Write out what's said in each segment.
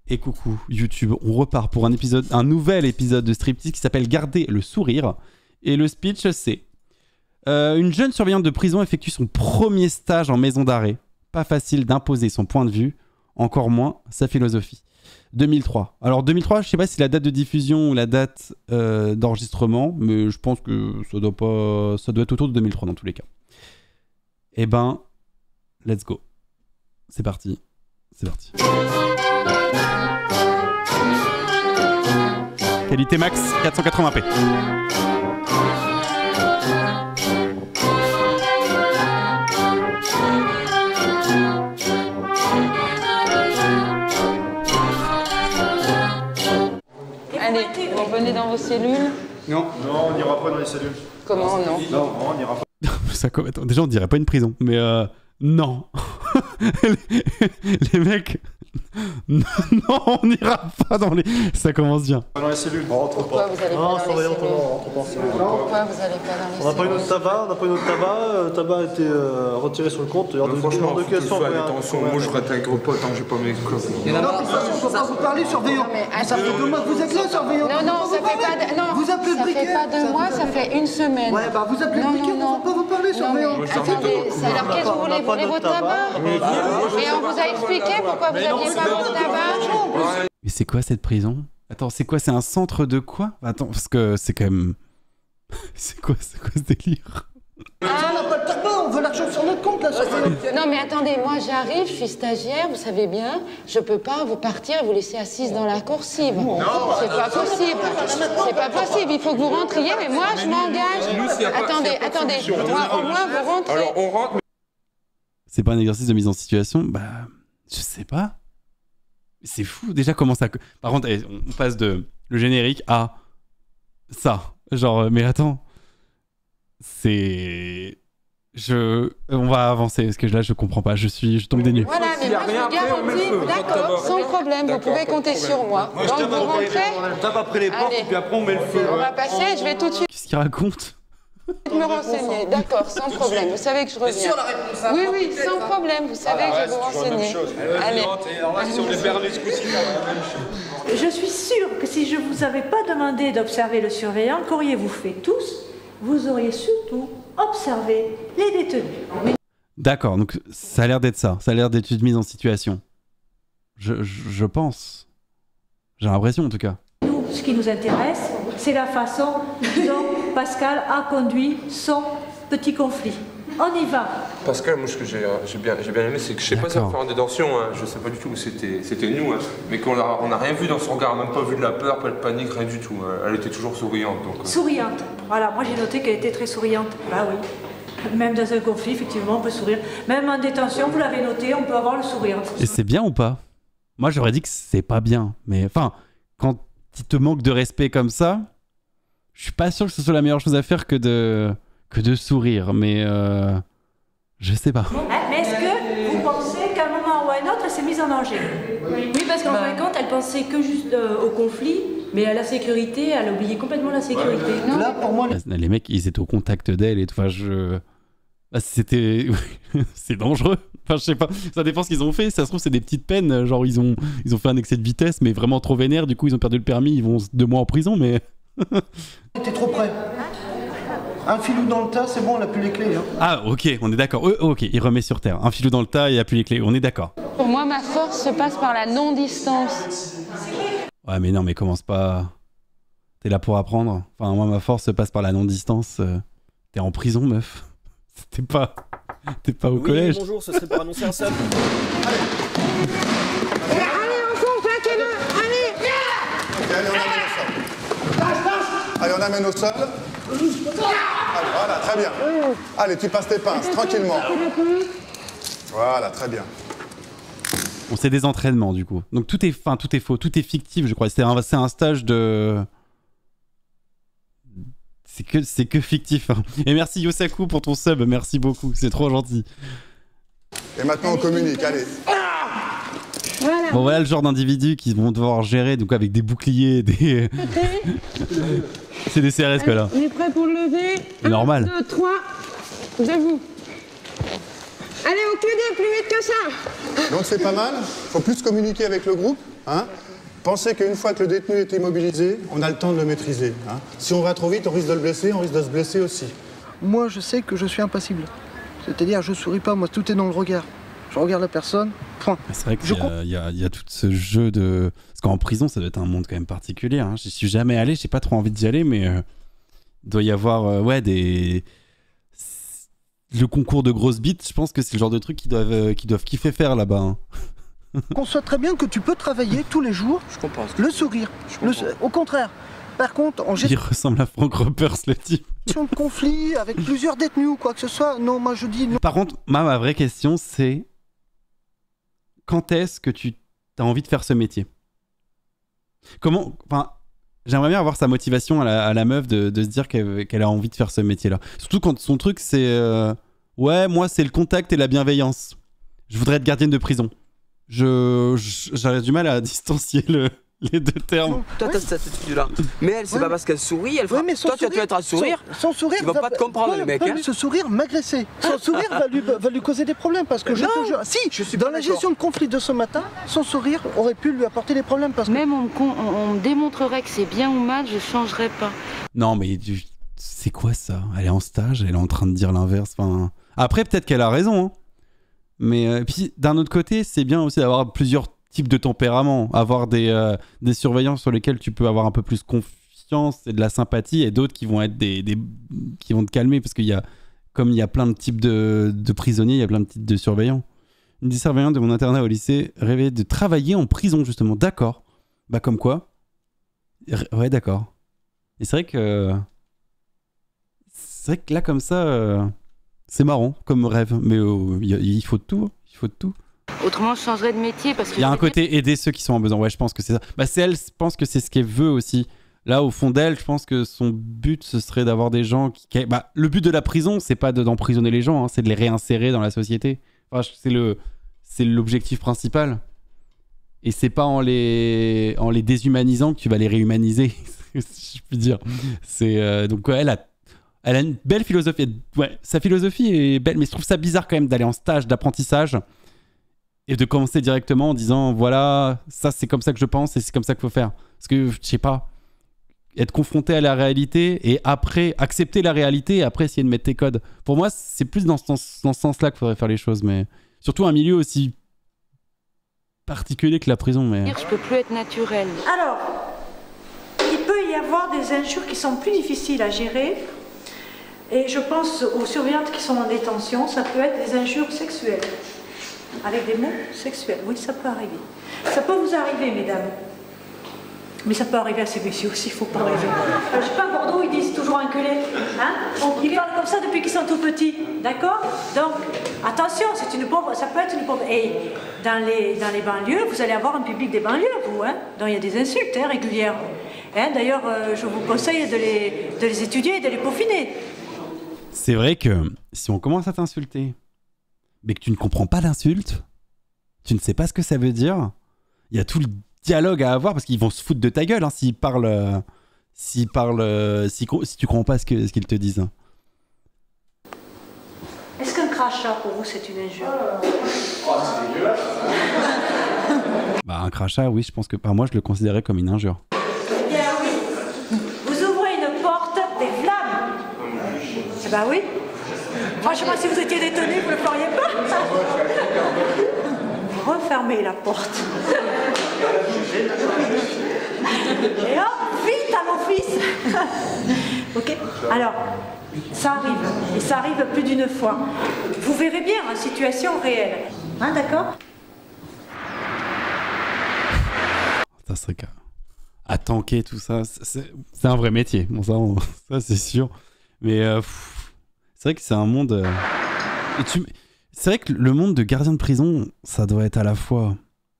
Et coucou YouTube, on repart pour un nouvel épisode de Striptease qui s'appelle Garder le sourire. Et le speech c'est une jeune surveillante de prison effectue son premier stage en maison d'arrêt. Pas facile d'imposer son point de vue, encore moins sa philosophie. 2003. Alors 2003, je sais pas si la date de diffusion ou la date d'enregistrement, mais je pense que ça doit être autour de 2003 dans tous les cas. Eh ben, let's go. C'est parti. C'est parti. Qualité max 480p. Allez, vous revenez dans vos cellules. Non, on n'ira pas dans les cellules. Comment non? Non, on n'ira pas. Attends, déjà on dirait pas une prison, mais non. les mecs, non, on n'ira pas dans les... Ça commence bien. Pas dans les cellules, on rentre Pourquoi pas. vous allez pas dans les cellules? Pourquoi vous allez pas dans les cellules? On n'a pas eu notre tabac, le tabac a été retiré sur le compte. Franchement, faut que tu fais attention, moi je t'intègre pas tant que j'ai pas mes clopes. Non, attention, on ne peut pas vous parler, surveillant. Ça fait 2 mois que vous êtes là, surveillant. Non, ça fait pas de... Non, vous appelez le ça briquet. fait pas 2 mois, ça fait 1 semaine. Ouais, bah vous appelez le briquet, on ne peut pas vous parler, surveillant. Non, mais attendez, alors qu'est-ce que vous voulez? Vous voulez votre tabac? Et on vous a expliqué pourquoi vous n'aviez pas votre tabac? Mais c'est quoi cette prison? Attends, c'est quoi? C'est un centre de quoi? Attends, parce que c'est quand même... C'est quoi ce délire? On n'a pas de tabac, on veut l'argent sur notre compte, là, surveillant. Non mais attendez, moi j'arrive, je suis stagiaire, vous savez bien, je peux pas vous partir et vous laisser assise dans la coursive. C'est pas possible. C'est pas possible, il faut que vous rentriez, mais moi je m'engage. Attendez, moi au moins vous rentrez. Alors on rentre. C'est pas un exercice de mise en situation? Bah, je sais pas. C'est fou, déjà comment ça... Par contre, allez, on passe de le générique à ça. Genre, mais attends... C'est... On va avancer, parce que là, je comprends pas, je tombe des nues. Voilà, mais moi je vous garantis, d'accord, sans problème, vous pouvez compter sur moi. Donc vous rentrez, On tape après les portes et puis après on met le feu. on va passer, je vais tout de suite Qu'est-ce qu'il raconte? me renseigner, d'accord, sans problème, vous savez que je reviens. Oui, sans problème, vous savez que je vais vous renseigner. Allez. Je suis sûre que si je vous avais pas demandé d'observer le surveillant, qu'auriez-vous fait tous? Vous auriez surtout observé les détenus. D'accord, donc ça a l'air d'être ça. Ça a l'air d'être une mise en situation. Je pense. J'ai l'impression en tout cas. Nous, ce qui nous intéresse, c'est la façon dont Pascal a conduit son petit conflit. On y va. Pascal, moi ce que j'ai bien aimé, c'est que je sais pas si on va faire une détention, hein. Je sais pas du tout où c'était nous, hein. Mais qu'on a rien vu dans son regard, même pas vu de la peur, pas de panique, rien du tout. Elle était toujours souriante. Donc, Souriante. Voilà, moi j'ai noté qu'elle était très souriante. Bah oui. Même dans un conflit, effectivement, on peut sourire. Même en détention, vous l'avez noté, on peut avoir le sourire. Et c'est bien ou pas? Moi j'aurais dit que c'est pas bien. Mais enfin, quand il te manque de respect comme ça, je suis pas sûr que ce soit la meilleure chose à faire que de sourire. Mais je sais pas. Mais est-ce que vous pensez qu'à un moment ou à un autre, elle s'est mise en danger? Oui, parce qu'en fin de compte, elle pensait que juste au conflit, mais à la sécurité, elle a oublié complètement la sécurité. Non. Là, pour moi, Les mecs, ils étaient au contact d'elle et tout. Enfin, c'était... c'est dangereux. Enfin, je sais pas. Ça dépend ce qu'ils ont fait. Ça se trouve, c'est des petites peines. Genre, ils ont fait un excès de vitesse, mais vraiment trop vénère. Du coup, ils ont perdu le permis. Ils vont 2 mois en prison, mais... t'es trop près. Un filou dans le tas, c'est bon, on n'a plus les clés. Hein. Ah, ok, on est d'accord. Ok, il remet sur terre. Un filou dans le tas, il n'y a plus les clés. On est d'accord. Pour moi, ma force se passe par la non-distance. Ouais, mais non, mais commence pas... T'es là pour apprendre. Enfin, moi, ma force se passe par la non-distance. T'es en prison, meuf. T'es pas au collège. Bonjour, ce serait pour annoncer un sub. Allez, on amène au sol. Allez, voilà, très bien. Allez, tu passes tes pinces, tranquillement. Voilà, très bien. On sait des entraînements, du coup. Donc tout est faux, tout est fictif, je crois. C'est un stage de... C'est que fictif. Hein. Et merci Yosaku pour ton sub, merci beaucoup, c'est trop gentil. Et maintenant, on communique, allez. Voilà. Bon, voilà le genre d'individus qui vont devoir gérer, donc avec des boucliers, des... C'est des CRS, quoi, là. On est prêt pour le lever. Normal. 1, 2, 3, debout. Allez, au QD, plus vite que ça. Donc c'est pas mal. Faut plus communiquer avec le groupe. Hein. Pensez qu'une fois que le détenu est immobilisé, on a le temps de le maîtriser. Hein. Si on va trop vite, on risque de le blesser, on risque de se blesser aussi. Moi, je sais que je suis impassible. C'est-à-dire, je souris pas, moi, tout est dans le regard. Je regarde la personne, point. C'est vrai qu'il y a tout ce jeu de... Parce qu'en prison, ça doit être un monde quand même particulier. Hein. J'y suis jamais allé, j'ai pas trop envie d'y aller, mais il doit y avoir des... Le concours de grosses bites, je pense que c'est le genre de truc qu'ils doivent kiffer faire là-bas. Hein. Conçois très bien que tu peux travailler tous les jours, le sourire. Au contraire. Par contre, en Il ressemble à Frank Repers, le type. gestion de conflit avec plusieurs détenus ou quoi que ce soit, non, moi je dis non. Par contre, ma vraie question, c'est quand est-ce que tu as envie de faire ce métier? Enfin, j'aimerais bien avoir sa motivation à la meuf de se dire qu'elle a envie de faire ce métier-là. Surtout quand son truc, c'est ouais, moi, c'est le contact et la bienveillance. Je voudrais être gardienne de prison. J'aurais du mal à distancier les deux termes. Toi, t'as cette attitude-là. Mais elle, c'est pas parce qu'elle sourit, elle fera... mais toi, tu vas être à sourire. Son sourire il va pas te comprendre, le mec. Ce sourire m'agresser. Son sourire va lui causer des problèmes parce que je te jure. Si, je suis dans la gestion de conflit de ce matin, son sourire aurait pu lui apporter des problèmes parce que... Même on me démontrerait que c'est bien ou mal, je changerais pas. Non, mais c'est quoi ça? Elle est en stage, elle est en train de dire l'inverse. Enfin... Après, peut-être qu'elle a raison. Hein. Mais puis, d'un autre côté, c'est bien aussi d'avoir plusieurs types de tempéraments. Avoir des surveillants sur lesquels tu peux avoir un peu plus confiance et de la sympathie, et d'autres qui vont être qui vont te calmer. Parce comme il y a plein de types de prisonniers, il y a plein de types de surveillants. Une des surveillantes de mon internat au lycée rêvait de travailler en prison, justement. D'accord. Bah, comme quoi. Ouais, d'accord. Et c'est vrai que là, comme ça, c'est marrant comme rêve. Mais il faut de tout. Il faut de tout. Autrement, je changerais de métier parce que... Il y a un côté aider ceux qui sont en besoin. Ouais, je pense que c'est ça. Bah, c'est elle, je pense que c'est ce qu'elle veut aussi. Là, au fond d'elle, je pense que son but, ce serait d'avoir des gens qui... Bah, le but de la prison, c'est pas d'emprisonner les gens, hein, c'est de les réinsérer dans la société. Enfin, c'est l'objectif principal. Et c'est pas en les déshumanisant que tu vas les réhumaniser, si je puis dire. Donc, ouais, elle a une belle philosophie. Ouais, sa philosophie est belle, mais je trouve ça bizarre quand même d'aller en stage d'apprentissage et de commencer directement en disant voilà, ça c'est comme ça que je pense et c'est comme ça qu'il faut faire. Parce que, je sais pas, être confronté à la réalité et après accepter la réalité et après essayer de mettre tes codes. Pour moi, c'est plus dans ce sens-là qu'il faudrait faire les choses, mais surtout un milieu aussi particulier que la prison. Mais... Je peux plus être naturelle. Alors, il peut y avoir des injures qui sont plus difficiles à gérer. Et je pense aux surveillantes qui sont en détention, ça peut être des injures sexuelles. Avec des mots sexuels, oui, ça peut arriver. Ça peut vous arriver, mesdames. Mais ça peut arriver à ces messieurs aussi, il faut pas rêver. Je sais pas, à Bordeaux, ils disent toujours enculé. Hein? Ils parlent comme ça depuis qu'ils sont tout petits. D'accord? Donc, attention, c'est une pauvre, ça peut être une pauvre. Et dans les banlieues, vous allez avoir un public des banlieues, vous. Hein? Donc, il y a des insultes régulières. Hein? D'ailleurs, je vous conseille de les étudier et de les peaufiner. C'est vrai que si on commence à t'insulter, mais que tu ne comprends pas l'insulte, tu ne sais pas ce que ça veut dire, il y a tout le dialogue à avoir parce qu'ils vont se foutre de ta gueule hein, si tu comprends pas ce qu'ils te disent. Est-ce qu'un crachat pour vous c'est une injure? C'est dégueulasse. Bah un crachat, oui, je pense que moi je le considérais comme une injure. Eh bien oui, vous ouvrez une porte des flammes. Eh ben oui. Franchement, si vous étiez détenu, vous ne le feriez pas. Vous refermez la porte. Et hop, vite à l'office. Ok. Alors, ça arrive. Et ça arrive plus d'une fois. Vous verrez bien en situation réelle. Hein, d'accord? Ça serait à tanker tout ça. C'est un vrai métier. Bon, ça c'est sûr. Mais c'est vrai que c'est un monde... C'est vrai que le monde de gardien de prison, ça doit être à la fois...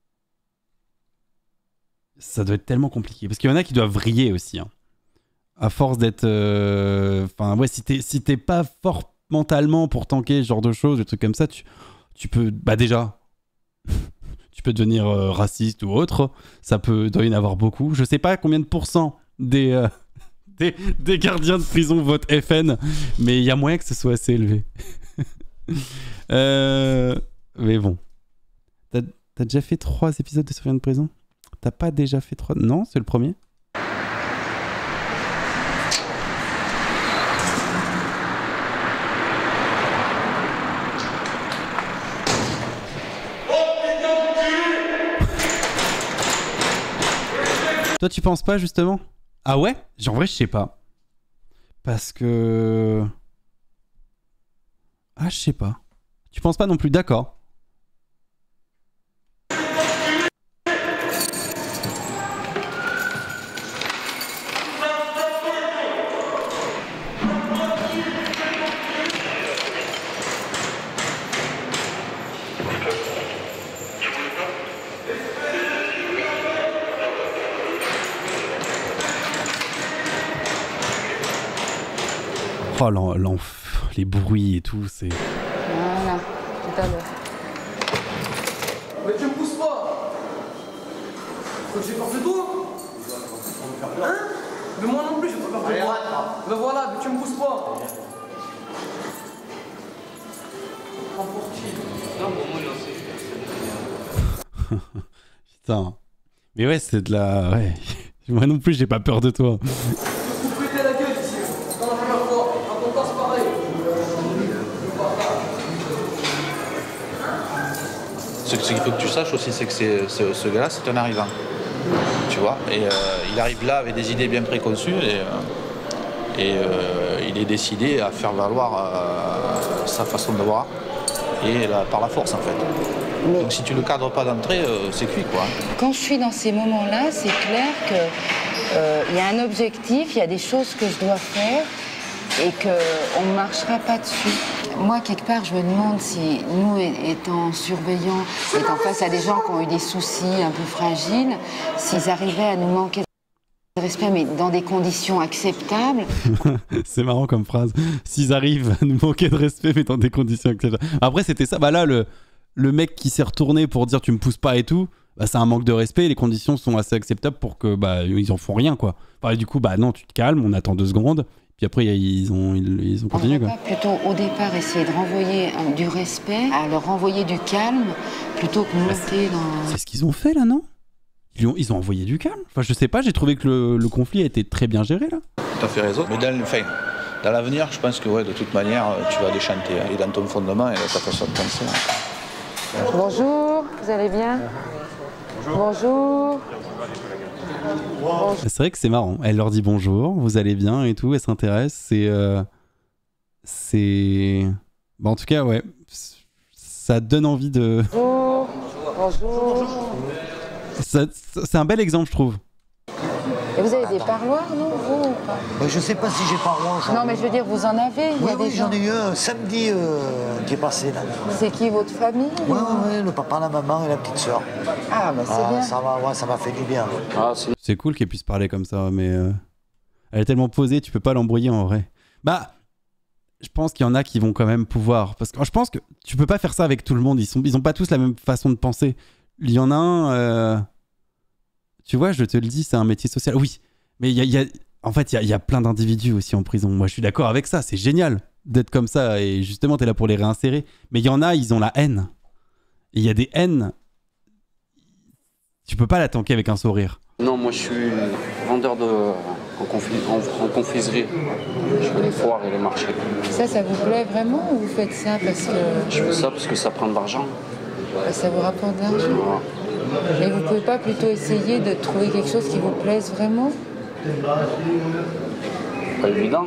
Ça doit être tellement compliqué. Parce qu'il y en a qui doivent vriller aussi. Hein. À force d'être... Enfin, ouais, si t'es pas fort mentalement pour tanker ce genre de choses, des trucs comme ça, tu peux... Bah déjà, tu peux devenir raciste ou autre. Doit y en avoir beaucoup. Je sais pas combien de pourcents des gardiens de prison votent FN, mais il y a moyen que ce soit assez élevé. Mais bon. T'as déjà fait 3 épisodes de Survivants de prison? T'as pas déjà fait 3? Non, c'est le premier. Toi, tu penses pas, justement? Ah ouais? En vrai, je sais pas. Parce que... Ah, je sais pas. Tu penses pas non plus, d'accord. Oh, les bruits et tout, c'est... Voilà, tout à l'heure. Mais tu me pousses pas. Faut que j'ai peur de toi. Hein? Mais moi non plus, j'ai pas peur de toi. Ben voilà, mais tu me pousses pas. Putain. Mais ouais, c'est de la... Ouais. Moi non plus, j'ai pas peur de toi. Ce qu'il faut que tu saches aussi, c'est que ce gars-là, c'est un arrivant. Tu vois, et il arrive là avec des idées bien préconçues et il est décidé à faire valoir sa façon de voir et par la force en fait. Mais... Donc si tu le cadres pas d'entrée, c'est cuit quoi. Quand je suis dans ces moments-là, c'est clair qu'il y a un objectif, il y a des choses que je dois faire et qu'on ne marchera pas dessus. Moi, quelque part, je me demande si nous, étant surveillants, étant face à des gens qui ont eu des soucis un peu fragiles, s'ils arrivaient à nous manquer de respect, mais dans des conditions acceptables. C'est marrant comme phrase. S'ils arrivent à nous manquer de respect, mais dans des conditions acceptables. Après, c'était ça. Bah là, le mec qui s'est retourné pour dire tu me pousses pas et tout, bah, c'est un manque de respect. Les conditions sont assez acceptables pour que bah ils en font rien quoi. Enfin, du coup, bah non, tu te calmes, on attend 2 secondes. Puis après, ils ont continué. On va plutôt au départ essayer de renvoyer du respect, à leur renvoyer du calme, plutôt que monter dans... C'est ce qu'ils ont fait là, non? Ils ont envoyé du calme. Enfin, je sais pas, j'ai trouvé que le conflit a été très bien géré là. Tu as fait raison. Mais dans l'avenir, je pense que ouais, de toute manière, tu vas déchanter. Hein, et dans ton fondement et dans ta façon de penser. Bonjour, vous allez bien? Bonjour. C'est vrai que c'est marrant. Elle leur dit bonjour, vous allez bien et tout, elle s'intéresse. C'est... Bah, en tout cas, ouais. Ça donne envie de... Bonjour. Bonjour. C'est un bel exemple, je trouve. Et vous avez des parloirs, non, vous ou pas? Je sais pas si j'ai parloir. Non, mais je veux dire, vous en avez? Oui, j'en ai eu un samedi qui est passé là. C'est qui, votre famille? Oui, le papa, la maman et la petite soeur. Ah, bah c'est bien. Ça m'a fait du bien. C'est cool qu'elle puisse parler comme ça, mais elle est tellement posée, tu peux pas l'embrouiller en vrai. Bah, je pense qu'il y en a qui vont quand même pouvoir. Parce que je pense que tu peux pas faire ça avec tout le monde. Ils ont pas tous la même façon de penser. Il y en a un... Tu vois, je te le dis, c'est un métier social. Oui, mais en fait, il y a plein d'individus aussi en prison. Moi, je suis d'accord avec ça. C'est génial d'être comme ça. Et justement, tu es là pour les réinsérer. Mais il y en a, ils ont la haine. Et il y a des haines. Tu peux pas la tanker avec un sourire. Non, moi, je suis vendeur en confiserie. Je fais les foires et les marchés. Ça vous plaît vraiment ou vous faites ça parce que... Je fais ça parce que ça prend de l'argent. Ça vous rapporte de l'argent. Voilà. Mais vous pouvez pas plutôt essayer de trouver quelque chose qui vous plaise vraiment? Pas évident.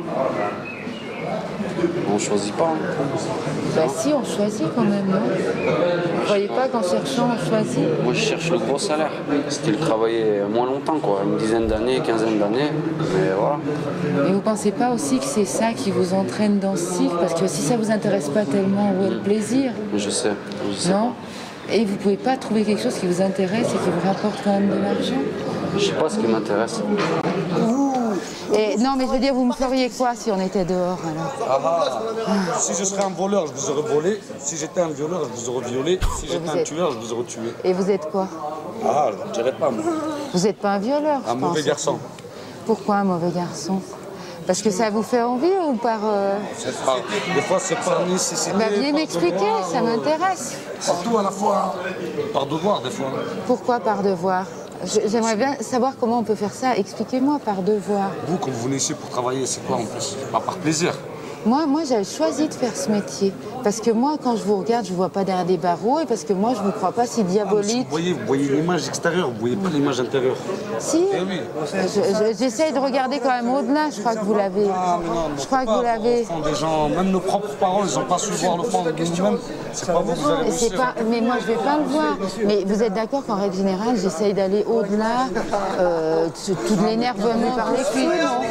On choisit pas. Bah si, on choisit quand même, non? Vous croyez pas qu'en cherchant, on choisit? Moi, je cherche le gros salaire. C'était le travailler moins longtemps, quoi. Une dizaine d'années, quinzaine d'années. Mais voilà. Mais vous pensez pas aussi que c'est ça qui vous entraîne dans ce cycle? Parce que si ça vous intéresse pas tellement, où est le plaisir? Je sais. Non? Et vous pouvez pas trouver quelque chose qui vous intéresse et qui vous rapporte quand même de l'argent? Je sais pas ce qui m'intéresse. Et non, mais je veux dire, vous me feriez quoi si on était dehors alors? Si je serais un voleur, je vous aurais volé. Si j'étais un violeur, je vous aurais violé. Si j'étais un tueur, je vous aurais tué. Et vous êtes quoi? Je dirais pas moi. Vous n'êtes pas un violeur, Un mauvais garçon. Pourquoi un mauvais garçon? Parce que ça vous fait envie ou par... Des fois, c'est par nécessité. Bah, venez m'expliquer, ça m'intéresse. Partout à la fois, par devoir, des fois. Pourquoi par devoir? J'aimerais bien savoir comment on peut faire ça. Expliquez-moi par devoir. Vous, quand vous venez ici pour travailler, c'est quoi en plus? Pas par plaisir. Moi j'avais choisi de faire ce métier. Parce que moi, quand je vous regarde, je ne vois pas derrière des barreaux et parce que moi, je ne me crois pas si diabolique. Vous voyez l'image extérieure, vous ne voyez pas l'image intérieure. Si, eh oui. J'essaye de regarder quand même au-delà, je crois que vous l'avez. Je crois que vous l'avez. Des gens, même nos propres parents, ils n'ont pas su voir le fond de nous-mêmes. C'est pas vous, vous allez réussir. Mais moi, je ne vais pas le voir. Mais vous êtes d'accord qu'en règle générale, j'essaye d'aller au-delà, tout l'énervement par les culs, non?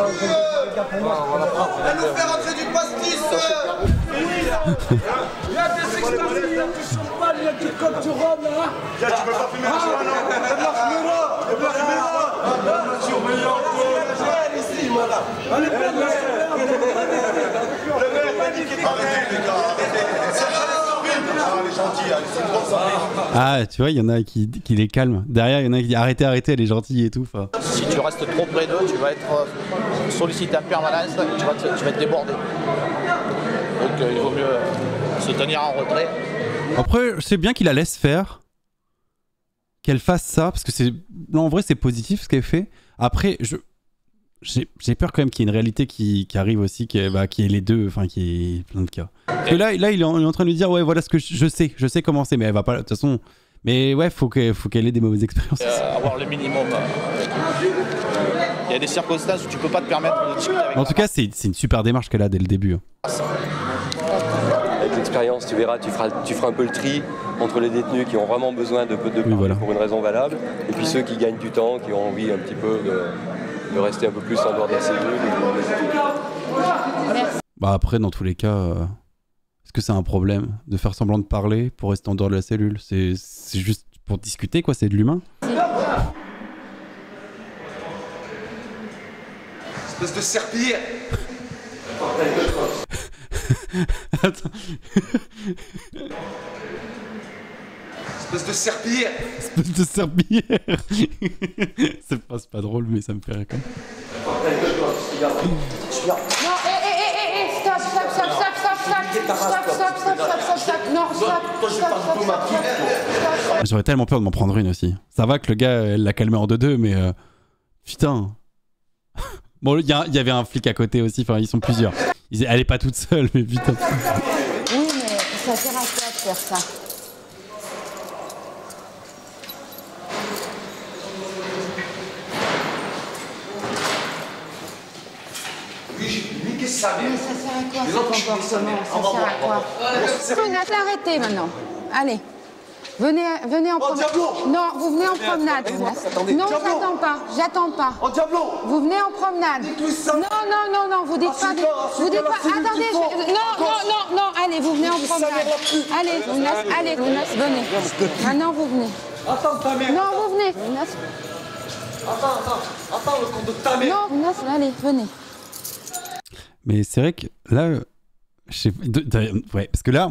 Elle nous fait rentrer du pastis. Il y a des extraits, il y a du champagne, il y a du coq du rhum là. Tu peux pas fumer la joie, non? Il y a de la caméra. Il y a de la caméra. Ici, voilà. Allez, prends Ah, tu vois, il y en a qui les calment. Derrière, il y en a qui disent arrêtez, arrêtez, elle est gentille et tout. Fin... Si tu restes trop près d'eux, tu vas être sollicité en permanence et tu vas être débordé. Donc il vaut mieux se tenir en retrait. Après, je sais bien qu'il la laisse faire, qu'elle fasse ça, parce que c'est, en vrai, c'est positif ce qu'elle fait. Après, j'ai peur quand même qu'il y ait une réalité qui arrive aussi, qui est les deux, enfin, qui est plein de cas. Parce que là, il est en train de lui dire, ouais, voilà ce que je sais comment c'est, mais elle va pas, de toute façon. Mais ouais, faut qu'elle ait des mauvaises expériences. Avoir le minimum. Il y a des circonstances où tu peux pas te permettre de discuter avec. En tout cas, c'est une super démarche qu'elle a dès le début. Avec l'expérience, tu verras, tu feras un peu le tri entre les détenus qui ont vraiment besoin de parler pour une raison valable, et puis ceux qui gagnent du temps, qui ont envie un petit peu de rester un peu plus en dehors de la cellule. Bah après, dans tous les cas, est-ce que c'est un problème de faire semblant de parler pour rester en dehors de la cellule? C'est juste pour discuter, quoi, c'est de l'humain. Espèce de serpillière. Attends. Espèce de serpillière. Espèce de serpillière. C'est pas drôle, mais ça me fait rire quand même. Non, stop. Non, stop. J'aurais tellement peur de m'en prendre une aussi. Ça va que le gars, elle l'a calmé en 2-2, mais putain. Bon, il y avait un flic à côté aussi, enfin, ils sont plusieurs. Elle est pas toute seule, mais putain. Oui, mais ça sert à quoi de faire ça? Oui, j'ai niqué sa mère. Mais ça sert à quoi ce comportement? Ça sert à quoi? Brunette, arrêtez maintenant. Allez. Venez en promenade. Non, vous venez en promenade. Non, j'attends pas. En diablo. Vous venez en promenade. Non, vous dites pas. Attendez, non, allez, vous venez en promenade. Allez, venez. Maintenant, vous venez. Attends, ta mère. Non, vous venez. Attends, le compte de ta mère. Non, allez, venez. Mais c'est vrai que là, ouais, parce que là,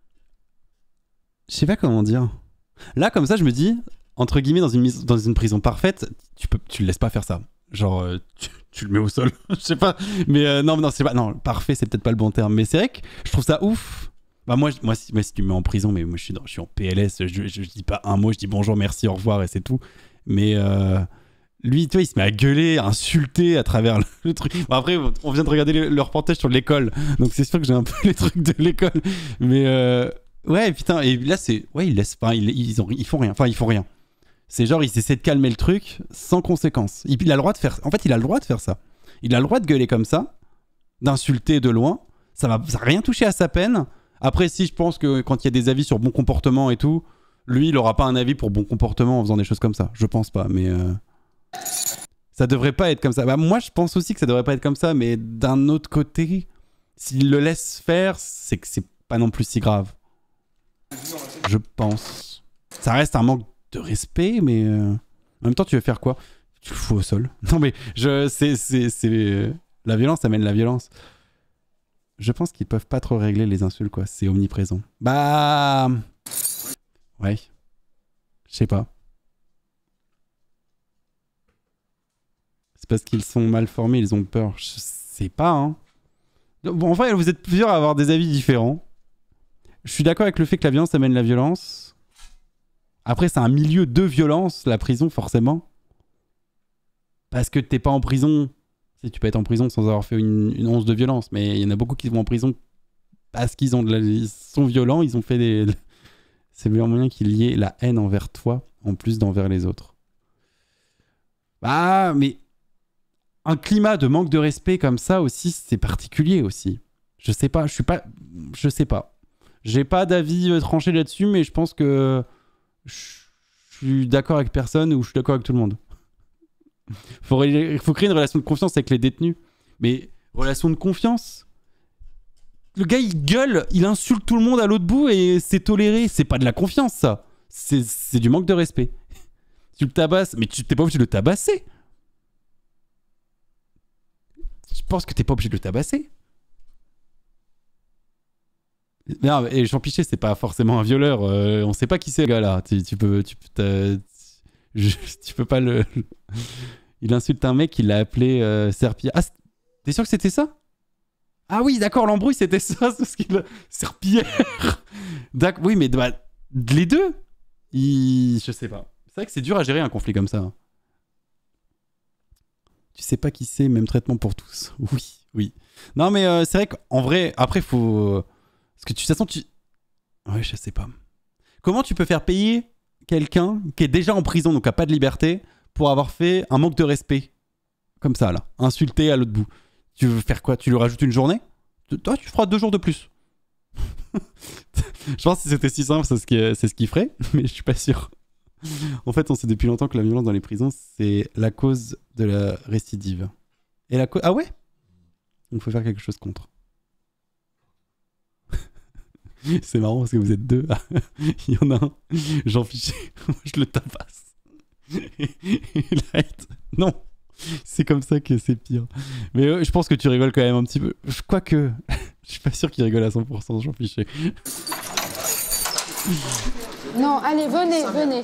je sais pas comment dire. Là, comme ça, je me dis, entre guillemets, dans une prison parfaite, tu le laisses pas faire ça. Genre, tu le mets au sol. Je sais pas. Mais non, c'est pas. Non, parfait, c'est peut-être pas le bon terme. Mais c'est vrai que je trouve ça ouf. Bah moi, si tu me mets en prison, mais moi, je suis en PLS, je dis pas un mot, je dis bonjour, merci, au revoir, et c'est tout. Mais lui, tu vois, il se met à gueuler, à insulter à travers le truc. Bon, après, on vient de regarder le reportage sur l'école, donc c'est sûr que j'ai un peu les trucs de l'école. Mais ouais, putain, et là, c'est. Ouais, ils laissent pas, ils font rien. Enfin, ils font rien. C'est genre, ils essaient de calmer le truc sans conséquence. Il a le droit de faire. En fait, il a le droit de faire ça. Il a le droit de gueuler comme ça, d'insulter de loin. Ça va rien toucher à sa peine. Après, si je pense que quand il y a des avis sur bon comportement et tout, lui, il aura pas un avis pour bon comportement en faisant des choses comme ça. Je pense pas, mais ça devrait pas être comme ça. Bah, moi, je pense aussi que ça devrait pas être comme ça, mais d'un autre côté, s'il le laisse faire, c'est que c'est pas non plus si grave. Je pense. Ça reste un manque de respect, mais en même temps, tu veux faire quoi? Tu le fous au sol. Non, mais c'est la violence amène la violence. Je pense qu'ils peuvent pas trop régler les insultes, quoi. C'est omniprésent. Bah. Ouais. Je sais pas. parce qu'ils sont mal formés, ils ont peur. Je sais pas, hein. Bon, enfin, vous êtes plusieurs à avoir des avis différents. Je suis d'accord avec le fait que la violence amène la violence. Après, c'est un milieu de violence, la prison, forcément. Parce que t'es pas en prison. Si tu peux être en prison sans avoir fait une once de violence, mais il y en a beaucoup qui vont en prison parce qu'ils ils sont violents, ils ont fait des... C'est le meilleur moyen qu'il y ait la haine envers toi, en plus d'envers les autres. Bah, mais un climat de manque de respect comme ça aussi, c'est particulier aussi. Je sais pas, je sais pas. J'ai pas d'avis tranché là-dessus, mais je pense que je suis d'accord avec personne ou je suis d'accord avec tout le monde. Il faut créer une relation de confiance avec les détenus. Mais relation de confiance, le gars il gueule, il insulte tout le monde à l'autre bout et c'est toléré. C'est pas de la confiance ça. C'est du manque de respect. Tu le tabasses, mais tu t'es pas obligé de le tabasser. Je pense que t'es pas obligé de le tabasser. Non, et Jean Pichet c'est pas forcément un violeur. On sait pas qui c'est le gars là. Tu peux pas le... Il insulte un mec, il l'a appelé Serpillère. Ah, t'es sûr que c'était ça? Ah oui, d'accord, l'embrouille c'était ça, c'est ce qu'il... Serpillère. Oui, mais les deux, je sais pas. C'est vrai que c'est dur à gérer un conflit comme ça. Tu sais pas qui c'est, même traitement pour tous. Oui. Non, mais c'est vrai qu'en vrai, après, faut... Parce que de toute façon, Ouais, je sais pas. Comment tu peux faire payer quelqu'un qui est déjà en prison, donc qui n'a pas de liberté, pour avoir fait un manque de respect comme ça, là, insulté à l'autre bout? Tu veux faire quoi? Tu lui rajoutes une journée? Toi, tu feras 2 jours de plus. Je pense que si c'était si simple, c'est ce qu'il ferait, mais je suis pas sûr. En fait, on sait depuis longtemps que la violence dans les prisons, c'est la cause de la récidive. Et la cause... Ah ouais? Il faut faire quelque chose contre. C'est marrant parce que vous êtes deux. Il y en a un, Jean Fichet, je le tabasse. Et Light, non. C'est comme ça que c'est pire. Mais je pense que tu rigoles quand même un petit peu. Quoique, je suis pas sûr qu'il rigole à 100%, Jean Fichet. Non, allez, venez.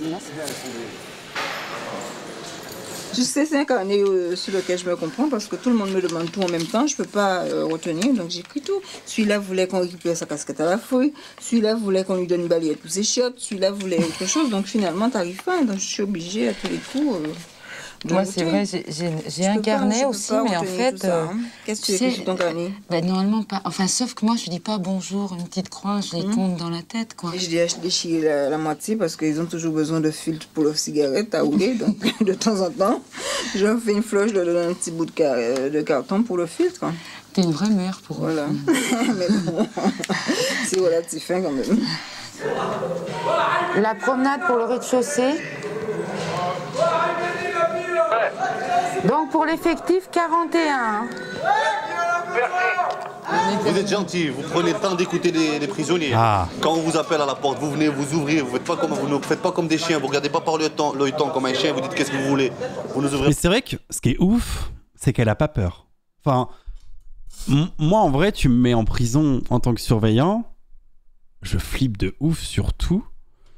Je sais, c'est un carnet sur lequel je me comprends parce que tout le monde me demande tout en même temps. Je peux pas retenir, donc j'écris tout. Celui-là voulait qu'on récupère sa casquette à la fouille. Celui-là voulait qu'on lui donne une balayette pour ses chiottes. Celui-là voulait autre chose. Donc finalement, t'arrives pas. Donc je suis obligée à tous les coups. Moi, c'est vrai, j'ai un carnet aussi, mais en fait... Qu'est-ce que tu écris sur ton carnet? Normalement, pas. Enfin, sauf que moi, je dis pas bonjour, une petite croix, je les compte dans la tête, quoi. Et je déchire la moitié parce qu'ils ont toujours besoin de filtres pour leurs cigarettes à rouler. Donc, de temps en temps, je leur fais une floche, je leur donne un petit bout de carton pour le filtre, quoi. T'es une vraie mère pour eux. Voilà. Mais bon, c'est relatif, fin quand même. La promenade pour le rez-de-chaussée. Donc pour l'effectif 41. Vous êtes gentil, vous prenez le temps d'écouter les prisonniers. Ah. Quand on vous appelle à la porte, vous venez, vous ouvrez, vous ne faites pas comme des chiens, vous regardez pas par l'œil temps comme un chien, vous dites qu'est-ce que vous voulez. Vous nous ouvrez. Mais c'est vrai que ce qui est ouf, c'est qu'elle a pas peur. Enfin, moi en vrai, tu me mets en prison en tant que surveillant, je flippe de ouf sur tout.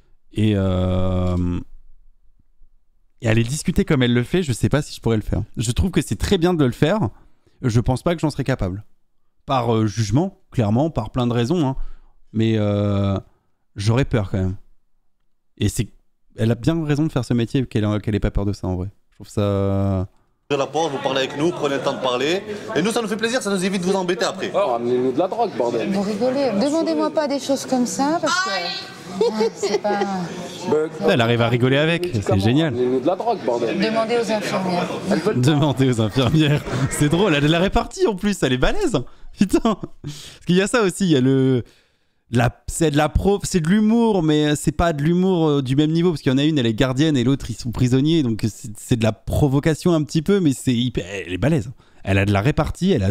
Et aller discuter comme elle le fait, je sais pas si je pourrais le faire. Je trouve que c'est très bien de le faire. Je pense pas que j'en serais capable. Par jugement, clairement, par plein de raisons. Hein. Mais j'aurais peur quand même. Et elle a bien raison de faire ce métier, qu'elle ait pas peur de ça en vrai. Je trouve ça... La porte, vous parlez avec nous, prenez le temps de parler. Et nous, ça nous fait plaisir, ça nous évite de vous embêter après. Oh, ramenez-nous de la drogue, bordel. Vous rigolez. Demandez-moi pas des choses comme ça, parce que c'est pas... Elle arrive à rigoler avec, c'est génial. Ramenez-nous de la drogue, bordel. Demandez aux infirmières. Demandez aux infirmières. C'est drôle, elle l'a répartie en plus, elle est balèze. Putain. Parce qu'il y a ça aussi, il y a c'est de l'humour, mais c'est pas de l'humour du même niveau, parce qu'il y en a une, elle est gardienne et l'autre, ils sont prisonniers, donc c'est de la provocation un petit peu, mais elle est balèze. Elle a de la répartie, elle a...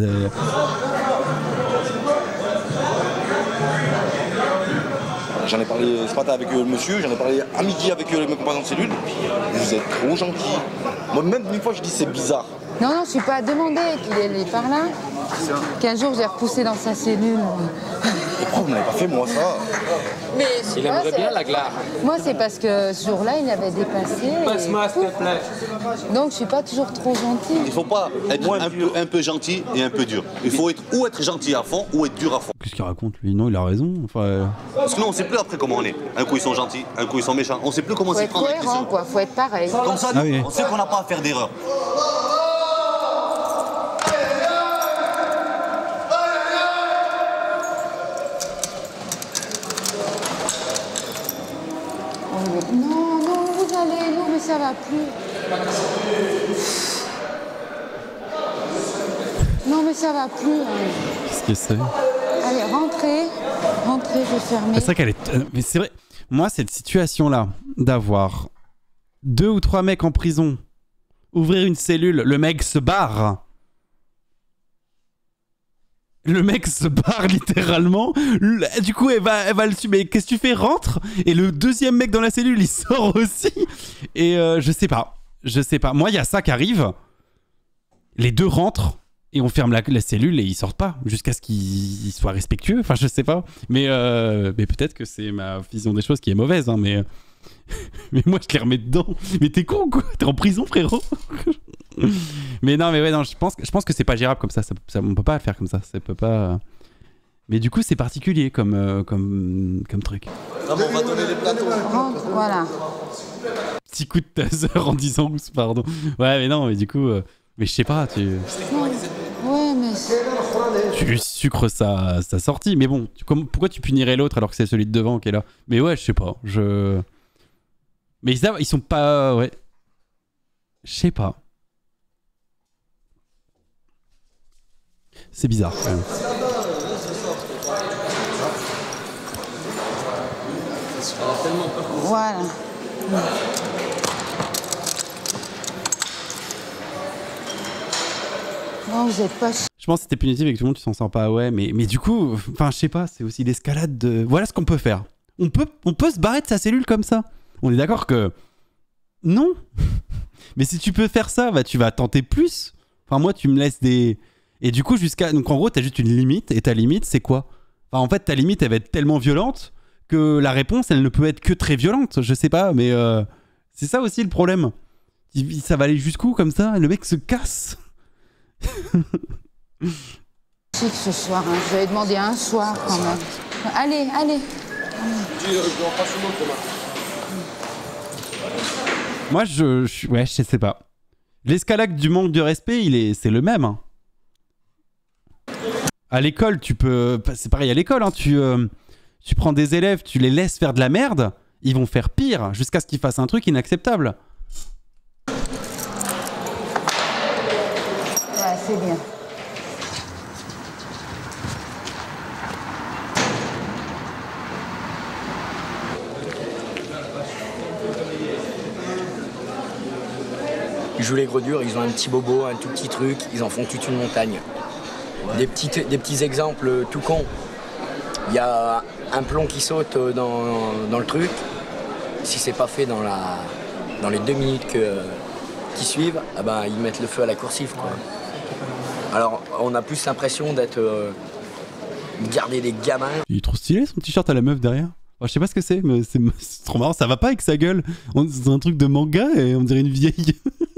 J'en ai parlé ce matin avec le monsieur, j'en ai parlé à midi avec mes compagnons de cellule. Vous êtes trop gentils. Moi, même une fois, je dis c'est bizarre. Non, je suis pas à demander qu'il est par là. Qu'un jour, j'ai repoussé dans sa cellule. Et pourquoi vous n'avez pas fait, moi, ça? Mais Il aimerait bien la glace. moi, c'est parce que ce jour-là, il avait dépassé. Passe-moi, s'il te plaît. Donc, je suis pas toujours trop gentille. Il faut pas être un peu gentil et un peu dur. Il faut être ou être gentil à fond ou être dur à fond. Qu'est-ce qu'il raconte lui? Non, il a raison. Enfin, Parce que nous, on sait plus après comment on est. Un coup ils sont gentils, un coup ils sont méchants. On sait plus comment Faut s'y être prendre. cohérent, quoi. Faut être pareil. Comme ça, nous, on sait qu'on n'a pas à faire d'erreur. Non, non, vous allez, non, mais ça va plus. Non, mais ça va plus. qu'est-ce que c'est? Allez, rentrez, je vais fermer. C'est vrai qu'elle est. Mais c'est vrai. Moi, cette situation-là, d'avoir 2 ou 3 mecs en prison, ouvrir une cellule, le mec se barre. Le mec se barre littéralement. Du coup, elle va le suivre. Mais qu'est-ce que tu fais? Rentre. Et le deuxième mec dans la cellule, il sort aussi. Et je sais pas. Moi, il y a ça qui arrive. Les deux rentrent. Et on ferme la cellule et ils sortent pas. Jusqu'à ce qu'ils soient respectueux. Enfin, je sais pas. Mais peut-être que c'est ma vision des choses qui est mauvaise. Hein, mais moi, je les remets dedans. Mais t'es con, quoi. T'es en prison, frérot. Mais non, mais ouais, non, je pense que c'est pas gérable comme ça. On peut pas le faire comme ça. Ça peut pas. Mais du coup, c'est particulier comme truc. Ah bon, on va donner les plateaux. Voilà. Petit coup de taser en disant oups, pardon. Ouais, mais non, mais du coup, mais je sais pas, Ouais, mais. tu lui sucres sa sortie. Mais bon, pourquoi tu punirais l'autre alors que c'est celui de devant qui est là? Mais ouais, je sais pas. Mais ils sont pas. Ouais. Je sais pas. C'est bizarre quand même. Voilà. Non, vous êtes pas. Je pense que c'était punitif et que tout le monde tu s'en sens pas. Ouais, mais du coup, enfin, je sais pas, c'est aussi l'escalade de. Voilà ce qu'on peut faire. On peut se barrer de sa cellule comme ça. On est d'accord que. Non. Mais si tu peux faire ça, bah, tu vas tenter plus. Enfin, moi, tu me laisses des. Et du coup, donc en gros, t'as juste une limite. Et ta limite, c'est quoi? Enfin, en fait, ta limite, elle va être tellement violente que la réponse, elle ne peut être que très violente. Je sais pas, mais c'est ça aussi le problème. Ça va aller jusqu'où comme ça? Et le mec se casse. Chic ce soir, hein. Je vais demander un soir quand même. Allez. Moi, je sais pas. L'escalade du manque de respect, c'est le même. Hein. À l'école, tu peux... C'est pareil à l'école, hein. Tu prends des élèves, tu les laisses faire de la merde, ils vont faire pire, jusqu'à ce qu'ils fassent un truc inacceptable. Ouais, c'est bien. Ils jouent les gros durs, ils ont un petit bobo, un tout petit truc, ils en font toute une montagne. Des petits exemples tout cons. Il y a un plomb qui saute dans le truc. Si c'est pas fait dans les 2 minutes qui suivent, ah ben, ils mettent le feu à la coursive, quoi. Alors on a plus l'impression d'être garder des gamins. Il est trop stylé son t-shirt à la meuf derrière. Oh, je sais pas ce que c'est, mais c'est trop marrant. Ça va pas avec sa gueule. C'est un truc de manga et on dirait une vieille.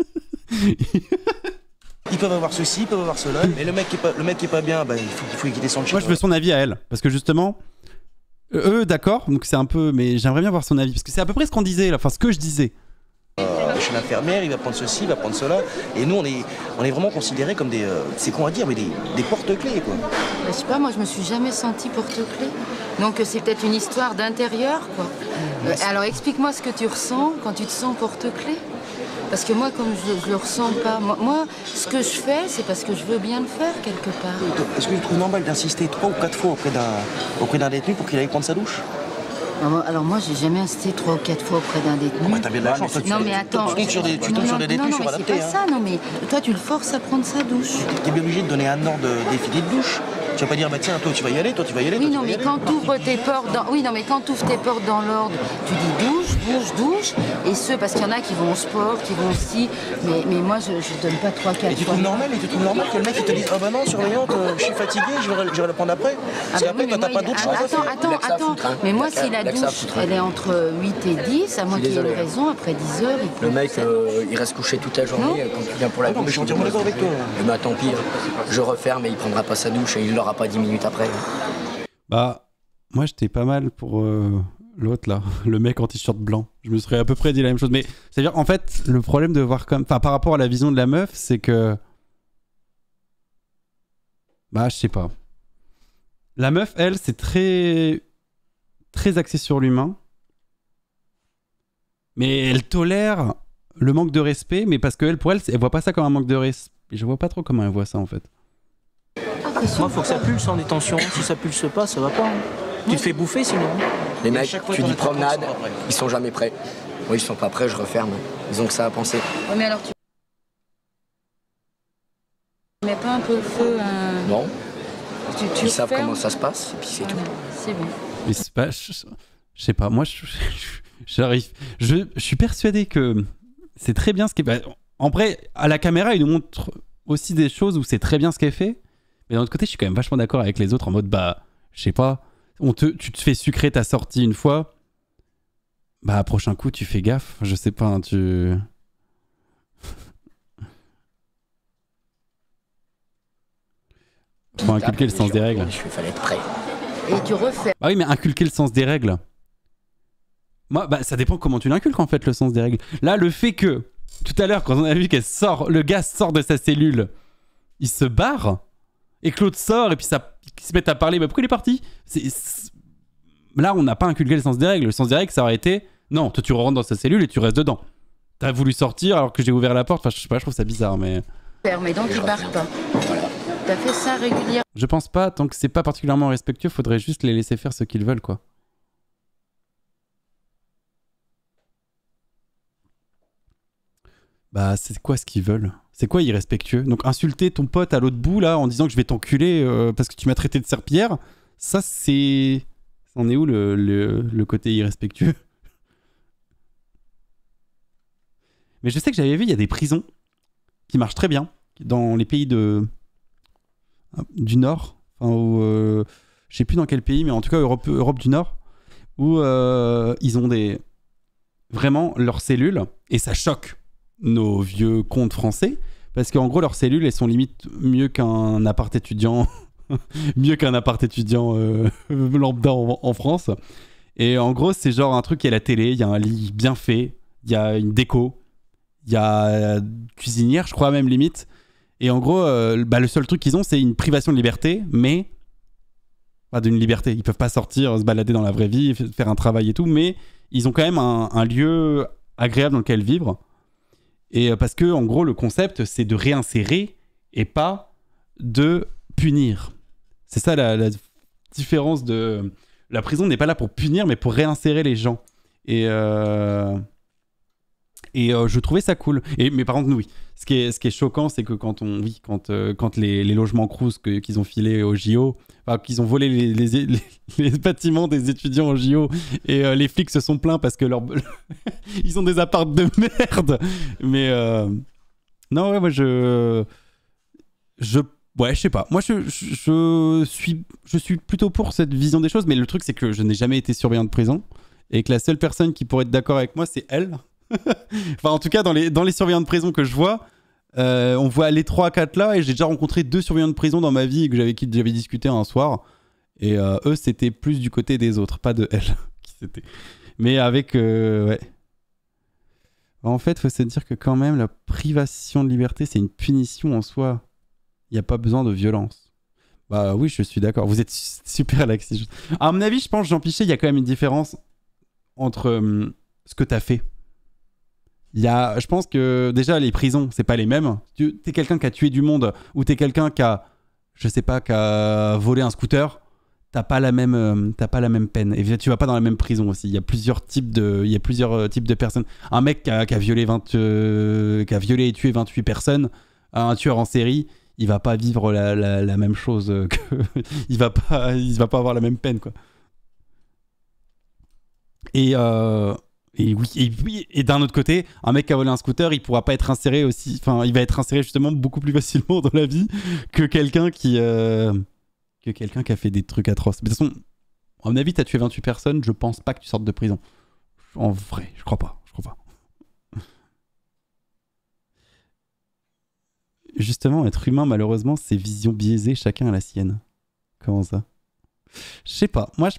Ils peuvent avoir ceci, ils peuvent avoir cela, mais le mec qui est pas bien, bah, il faut qu'il descende chez moi. Je veux son avis à elle, parce que justement, eux d'accord, donc c'est un peu, mais j'aimerais bien voir son avis, parce que c'est à peu près ce qu'on disait, là, enfin ce que je disais. Chez l'infirmière, il va prendre ceci, il va prendre cela, et nous on est vraiment considérés comme des, c'est con à dire, mais des porte-clés, quoi. Je sais pas, moi je me suis jamais sentie porte-clés, donc c'est peut-être une histoire d'intérieur, quoi. Alors explique-moi ce que tu ressens quand tu te sens porte-clés. Parce que moi, comme je le ressens pas, moi, ce que je fais, c'est parce que je veux bien le faire quelque part. Est-ce que tu trouves normal d'insister 3 ou 4 fois auprès d'un détenu pour qu'il aille prendre sa douche? Alors moi, j'ai jamais insisté 3 ou 4 fois auprès d'un détenu. Oh, bah, t'as bien de la chance. Non, mais attends. Tu tombes sur des détenus sur adaptés. C'est pas ça, non, mais toi, tu le forces à prendre sa douche. Tu es bien obligé de donner un ordre défilé de douche. Tu vas pas dire, bah tiens, toi tu vas y aller, toi tu vas y aller. Oui, non, mais quand tu ouvres tes portes dans... Oui, non, mais quand tu ouvres tes portes dans l'ordre, tu dis douche. Et parce qu'il y en a qui vont au sport, qui vont aussi. Mais moi, je donne pas 3-4 fois. Et tu trouves normal que le mec il te dise, ah bah non, surveillante, je suis fatigué, je vais la prendre après. Parce qu'après, toi t'as pas d'autre choix. Attends. Mais moi, si la douche, elle est entre 8 et 10, à moins qu'il y ait une raison, après 10 heures, il peut... Le mec, il reste couché toute la journée quand il vient pour la douche. Non, mais je suis entièrement d'accord avec toi. Bah tant pis, je referme et il prendra pas sa douche et il l'aura pas 10 minutes après. Bah, moi j'étais pas mal pour l'autre là, le mec en t-shirt blanc. Je me serais à peu près dit la même chose. Mais c'est-à-dire, en fait, le problème de voir comme. Enfin, par rapport à la vision de la meuf, c'est que. Bah, je sais pas. La meuf, elle, c'est très. Très axé sur l'humain. Mais elle tolère le manque de respect, mais parce qu'elle, pour elle, elle voit pas ça comme un manque de respect. Je vois pas trop comment elle voit ça en fait. Moi, faut que ça pulse en détention. Si ça pulse pas, ça va pas. Hein. Tu te fais bouffer sinon. Les mecs, tu dis promenade, ils sont jamais prêts. Oui, ils sont pas prêts, je referme. Ils ont que ça à penser. Ouais, mais alors tu mets pas un peu le feu Non. Ils savent comment ça se passe, et puis c'est tout. C'est bon. Mais c'est pas... Je sais pas, moi, j'arrive... Je suis persuadé que c'est très bien ce qui est... En vrai, à la caméra, il nous montre aussi des choses où c'est très bien ce qu'elle fait. Mais d'un autre côté, je suis quand même vachement d'accord avec les autres en mode, bah, je sais pas, tu te fais sucrer ta sortie une fois, bah, prochain coup, tu fais gaffe. Je sais pas, hein, tu... Faut inculquer le sens des règles. Il fallait être prêt. Et tu refais. Bah oui, mais inculquer le sens des règles. Moi, bah, ça dépend comment tu l'inculques en fait, le sens des règles. Là, le fait que, tout à l'heure, quand on a vu qu'elle sort, le gars sort de sa cellule, il se barre, et Claude sort, et puis ça, ils se mettent à parler. Bah pourquoi il est parti ? Là, on n'a pas inculqué le sens des règles. Le sens des règles, ça aurait été, non, toi tu rentres dans sa cellule et tu restes dedans. T'as voulu sortir alors que j'ai ouvert la porte. Enfin, je sais pas, je trouve ça bizarre, mais. Mais donc tu barres pas. T'as fait ça régulièrement. Je pense pas, tant que c'est pas particulièrement respectueux, faudrait juste les laisser faire ce qu'ils veulent, quoi. Bah, c'est quoi ce qu'ils veulent ? C'est quoi irrespectueux ? Donc, insulter ton pote à l'autre bout, là, en disant que je vais t'enculer parce que tu m'as traité de serpillière, ça, c'est... On est où le côté irrespectueux ? Mais je sais que j'avais vu, il y a des prisons qui marchent très bien dans les pays du Nord, enfin, je sais plus dans quel pays, mais en tout cas Europe du Nord, où ils ont vraiment leurs cellules, et ça choque nos vieux contes français, parce qu'en gros leurs cellules, elles sont limite mieux qu'un appart étudiant, lambda en France. Et en gros, c'est genre un truc qui est à la télé, il y a un lit bien fait, il y a une déco, il y a une cuisinière, je crois même limite. Et en gros, le seul truc qu'ils ont, c'est une privation de liberté, mais pas d'une liberté. Ils peuvent pas sortir, se balader dans la vraie vie, faire un travail et tout, mais ils ont quand même un lieu agréable dans lequel vivre. Et parce que, en gros, le concept, c'est de réinsérer et pas de punir. C'est ça la différence de... La prison n'est pas là pour punir, mais pour réinsérer les gens. Et je trouvais ça cool. Mais par contre, oui, ce qui est choquant, c'est que quand les logements Crous qu'ils ont filés au JO, enfin, qu'ils ont volé les bâtiments des étudiants au JO, et les flics se sont plaints parce que ils ont des apparts de merde. Mais non, ouais, moi je sais pas. Moi je suis plutôt pour cette vision des choses, mais le truc c'est que je n'ai jamais été surveillant de prison et que la seule personne qui pourrait être d'accord avec moi, c'est elle. Enfin, en tout cas, dans les surveillants de prison que je vois, on voit les 3-4 là, et j'ai déjà rencontré 2 surveillants de prison dans ma vie et que j'avais discuté un soir. Et eux, c'était plus du côté des autres, pas de elle. Mais avec... ouais. En fait, il faut se dire que quand même, la privation de liberté, c'est une punition en soi. Il n'y a pas besoin de violence. Bah oui, je suis d'accord. Vous êtes super laxiste. À mon avis, je pense, Jean Pichet, il y a quand même une différence entre ce que tu as fait. Je pense que déjà les prisons, c'est pas les mêmes. T'es quelqu'un qui a tué du monde ou t'es quelqu'un qui a, je sais pas, qui a volé un scooter, t'as pas la même peine. Et tu vas pas dans la même prison aussi. Il y a plusieurs types de personnes. Un mec qui a violé et tué 28 personnes, un tueur en série, il va pas vivre la même chose que il va pas avoir la même peine, quoi. Et oui, et d'un autre côté, un mec qui a volé un scooter, il pourra pas être inséré aussi, enfin, il va être inséré justement beaucoup plus facilement dans la vie que quelqu'un qui a fait des trucs atroces. Mais de toute façon, à mon avis, t'as tué 28 personnes, je pense pas que tu sortes de prison. En vrai, je crois pas. Justement, être humain, malheureusement, c'est vision biaisée, chacun a la sienne. Comment ça? Je sais pas. Moi,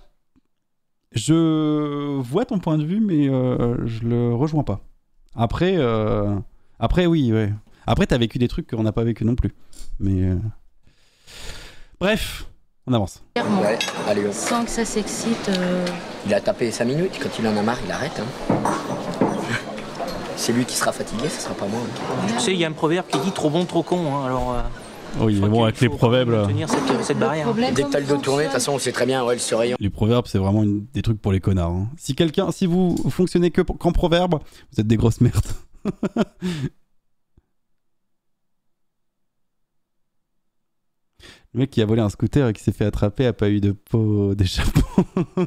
je vois ton point de vue, mais je le rejoins pas. Après, oui, ouais. Après, t'as vécu des trucs qu'on n'a pas vécu non plus. Mais bref, on avance. Ouais, allez hop. Sans que ça s'excite. Il a tapé 5 minutes, quand il en a marre, il arrête. Hein. C'est lui qui sera fatigué, ce sera pas moi. Tu sais, il y a un proverbe qui dit trop bon, trop con. Hein, alors. Oui, mais bon, avec les proverbes là. Tenir cette barrière. Dès que t'as le dos tourné, de toute façon, on sait très bien, ouais, le surveillant. Les proverbes, c'est vraiment des trucs pour les connards. Hein. Si vous fonctionnez qu'en proverbes, vous êtes des grosses merdes. Le mec qui a volé un scooter et qui s'est fait attraper a pas eu de peau d'échappement.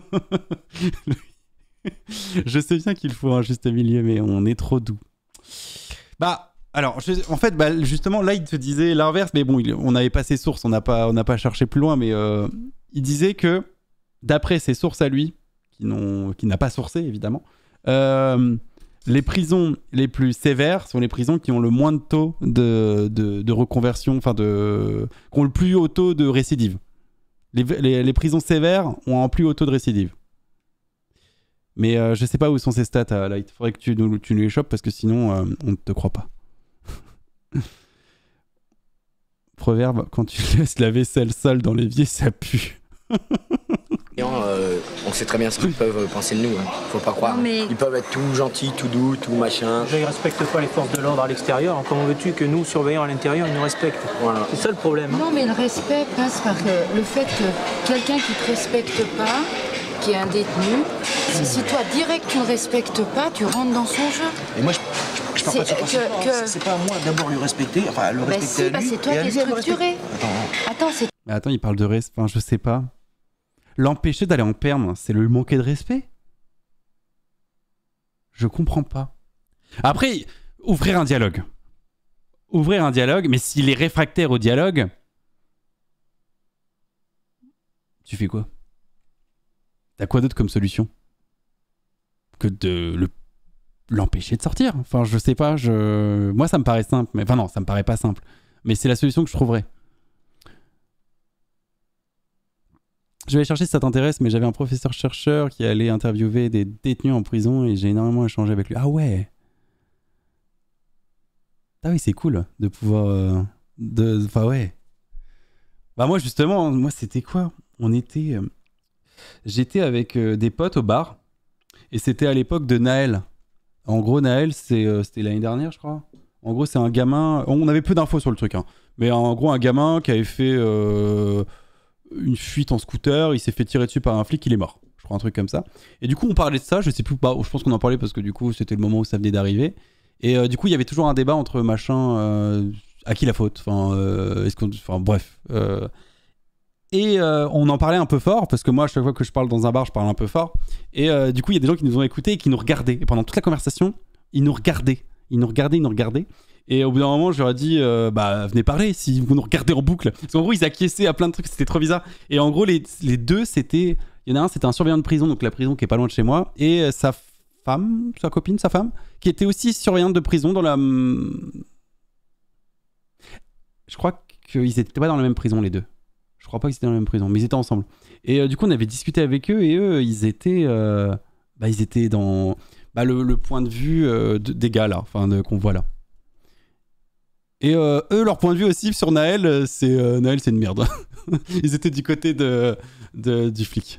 Je sais bien qu'il faut un juste milieu, mais on est trop doux. Bah, alors, en fait, justement, là, il te disait l'inverse, mais bon, on n'avait pas ses sources, on n'a pas cherché plus loin, mais il disait que, d'après ses sources à lui, qui n'a pas sourcé, évidemment, les prisons les plus sévères sont les prisons qui ont le moins de taux de reconversion, enfin, qui ont le plus haut taux de récidive. Les prisons sévères ont un plus haut taux de récidive. Mais je sais pas où sont ces stats, là. Il faudrait que tu nous les chopes parce que sinon, on ne te croit pas. Proverbe, quand tu laisses la vaisselle sale dans l'évier, ça pue. On sait très bien ce qu'ils peuvent penser de nous. Hein. Faut pas croire. Non, mais... Ils peuvent être tout gentils, tout doux, tout machin. Déjà, ils respectent pas les forces de l'ordre à l'extérieur. Alors, comment veux-tu que nous, surveillants à l'intérieur, ils nous respectent? Voilà. C'est ça le problème. Non, mais le respect passe par le fait que quelqu'un qui te respecte pas, qui est un détenu, si toi direct tu ne respectes pas, tu rentres dans son jeu. Et moi je parle pas de ça. C'est pas à moi d'abord lui respecter, enfin le respecter à lui. C'est toi qui es structuré. Attends, il parle de respect, enfin, je sais pas. L'empêcher d'aller en perme, c'est le manquer de respect? Je comprends pas. Après, ouvrir un dialogue. Mais s'il est réfractaire au dialogue, tu fais quoi? T'as quoi d'autre comme solution que de l'empêcher de sortir? Enfin, je sais pas, moi ça me paraît simple, mais enfin non, ça me paraît pas simple. Mais c'est la solution que je trouverais. Je vais aller chercher si ça t'intéresse, mais j'avais un professeur chercheur qui allait interviewer des détenus en prison et j'ai énormément échangé avec lui. Ah ouais! Ah oui, c'est cool de pouvoir... Enfin ouais. Bah moi justement, c'était quoi? J'étais avec des potes au bar et c'était à l'époque de Naël. En gros, Naël, c'était l'année dernière, je crois. En gros, c'est un gamin... On avait peu d'infos sur le truc, hein. Mais en gros, un gamin qui avait fait une fuite en scooter, il s'est fait tirer dessus par un flic, il est mort. Je crois un truc comme ça. Et du coup, on parlait de ça, je sais plus, je pense qu'on en parlait parce que du coup, c'était le moment où ça venait d'arriver. Et du coup, il y avait toujours un débat entre machin... à qui la faute? Enfin, bref... Et on en parlait un peu fort, parce que moi, à chaque fois que je parle dans un bar, je parle un peu fort. Et du coup, il y a des gens qui nous ont écoutés et qui nous regardaient. Et pendant toute la conversation, ils nous regardaient. Et au bout d'un moment, je leur ai dit, venez parler si vous nous regardez en boucle. Parce qu'en gros, ils acquiesçaient à plein de trucs, c'était trop bizarre. Et en gros, les deux, c'était... Il y en a un, c'était un surveillant de prison, donc la prison qui est pas loin de chez moi. Et sa femme, qui était aussi surveillante de prison dans la... Je crois qu'ils étaient pas dans la même prison, les deux. Je crois pas qu'ils étaient dans la même prison, mais ils étaient ensemble. Et du coup, on avait discuté avec eux et eux, ils étaient dans le point de vue des gars là, qu'on voit là. Et eux, leur point de vue aussi sur Naël, c'est une merde. Ils étaient du côté du flic.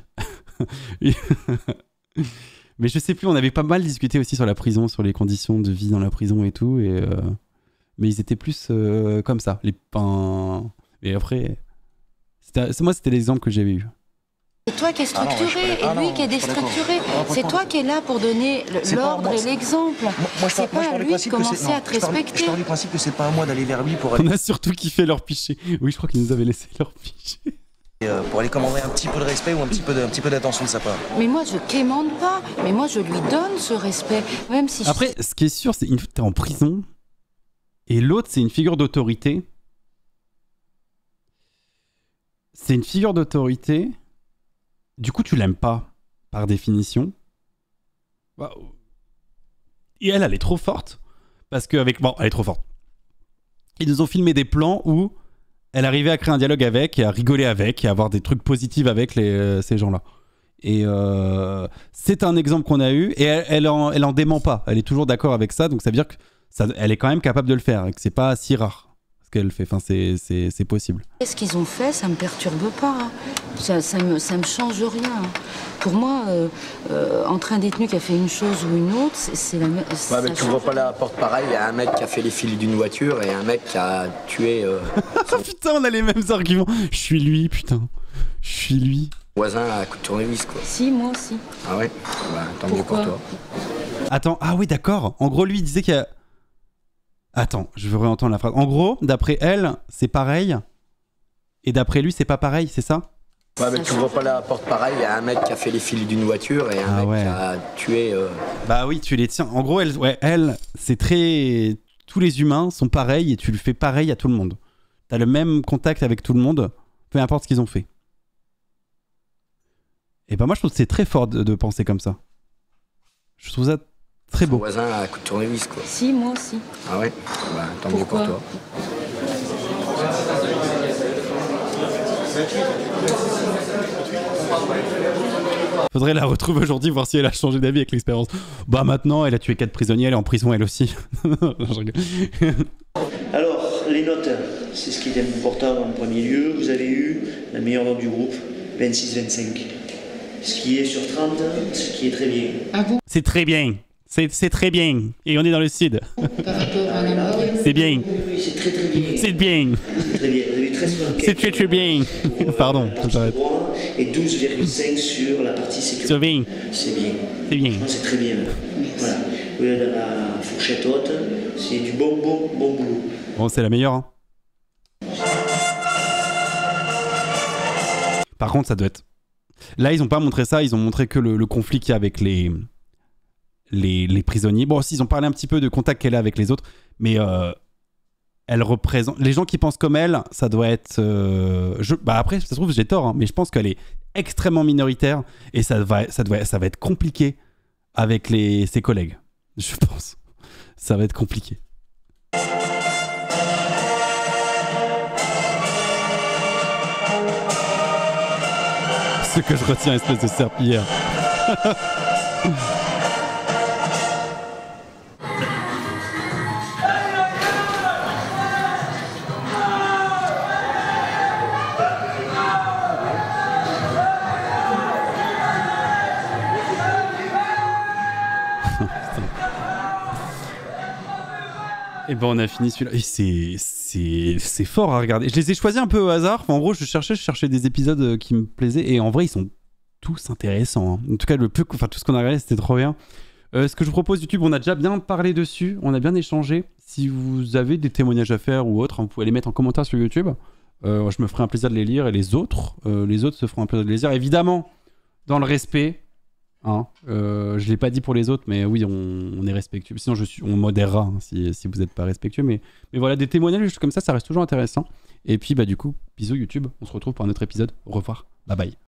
Mais je sais plus, on avait pas mal discuté aussi sur la prison, sur les conditions de vie dans la prison et tout. Mais ils étaient plus comme ça. Et après... Moi, c'était l'exemple que j'avais eu. C'est toi qui es structuré et lui qui est déstructuré. C'est toi qui es là pour donner l'ordre et l'exemple. C'est pas à lui de commencer à te respecter. Je pars du principe que c'est pas à moi d'aller vers lui pour aller... On a surtout kiffé leur piché. Oui, je crois qu'ils nous avaient laissé leur piché. Pour aller commander un petit peu de respect ou un petit peu d'attention de sa part. Mais moi je quémande pas, mais moi je lui donne ce respect, même si. Après, ce qui est sûr, c'est que t'es en prison et l'autre c'est une figure d'autorité. C'est une figure d'autorité. Du coup, tu l'aimes pas par définition. Et elle est trop forte parce qu'avec elle est trop forte. Ils nous ont filmé des plans où elle arrivait à créer un dialogue avec, et à rigoler avec, et à avoir des trucs positifs avec ces gens-là. Et c'est un exemple qu'on a eu, et elle en dément pas. Elle est toujours d'accord avec ça, donc ça veut dire qu'elle est quand même capable de le faire, et que c'est pas si rare ce qu'elle fait. Enfin, c'est possible. Ce qu'ils ont fait, ça me perturbe pas. Ça me change rien. Pour moi, entre un détenu qui a fait une chose ou une autre, c'est la même. Ouais, mais tu vois pas la porte pareil. Il y a un mec qui a fait les fils d'une voiture et un mec qui a tué. Putain, on a les mêmes arguments. Je suis lui, putain. Je suis lui. Voisin à coup de tournevis, quoi. Si, moi aussi. Ah ouais. Bah, tant mieux pour toi. Attends, ah oui, d'accord. En gros, lui, il disait qu'il y a. Attends, je veux réentendre la phrase. En gros, d'après elle, c'est pareil. Et d'après lui, c'est pas pareil, c'est ça? Ouais, mais tu vois pas la porte pareil. Il y a un mec qui a fait les fils d'une voiture et un mec qui a tué. Bah oui, tu les tiens. En gros, elle, c'est très. Tous les humains sont pareils et tu le fais pareil à tout le monde. T'as le même contact avec tout le monde, peu importe ce qu'ils ont fait. Et bah moi, je trouve que c'est très fort de penser comme ça. Je trouve ça très beau. Voisin à coup de tournevis, quoi. Si, moi aussi. Ah ouais. Bah, tant mieux pour toi. Faudrait la retrouver aujourd'hui, voir si elle a changé d'avis avec l'expérience. Bah maintenant, elle a tué 4 prisonniers, elle est en prison elle aussi. Alors, les notes, c'est ce qui est important en premier lieu. Vous avez eu la meilleure note du groupe, 26-25. Ce qui est sur 30, ce qui est très bien. Ah bon? C'est très bien. C'est très bien. Et on est dans le sud. C'est bien. Oui, c'est très très bien. C'est bien. C'est très bien. Vous avez 13 sur C'est très très bien. Pardon, j'arrête. Et 12,5 sur la partie sécurité. C'est bien. C'est bien. C'est bien. C'est très bien. Voilà. Vous êtes dans la fourchette haute. C'est du bon boulot. Bon, c'est la meilleure. Hein. Par contre, ça doit être... Là, ils ont pas montré ça. Ils ont montré que le conflit qu'il y a avec les prisonniers. Bon, aussi, ils ont parlé un petit peu de contact qu'elle a avec les autres. Mais elle représente... Les gens qui pensent comme elle, ça doit être... Bah après, ça se trouve, j'ai tort. Hein, mais je pense qu'elle est extrêmement minoritaire. Et ça va être compliqué avec ses collègues. Je pense. Ça va être compliqué. Ce que je retiens, espèce de serpillière. Et ben on a fini celui-là. Et c'est fort à regarder. Je les ai choisis un peu au hasard. Enfin, en gros, je cherchais des épisodes qui me plaisaient. Et en vrai, ils sont tous intéressants. Hein. En tout cas, tout ce qu'on a regardé, c'était trop bien. Ce que je vous propose, YouTube, on a déjà bien parlé dessus. On a bien échangé. Si vous avez des témoignages à faire ou autres, hein, vous pouvez les mettre en commentaire sur YouTube. Je me ferai un plaisir de les lire. Et les autres se feront un plaisir de les lire. Évidemment, dans le respect. Hein, je l'ai pas dit pour les autres, mais oui, on est respectueux. Sinon, on modérera hein, si vous n'êtes pas respectueux. Mais voilà, des témoignages comme ça reste toujours intéressant. Et puis, bah, du coup, bisous YouTube. On se retrouve pour un autre épisode. Au revoir. Bye bye.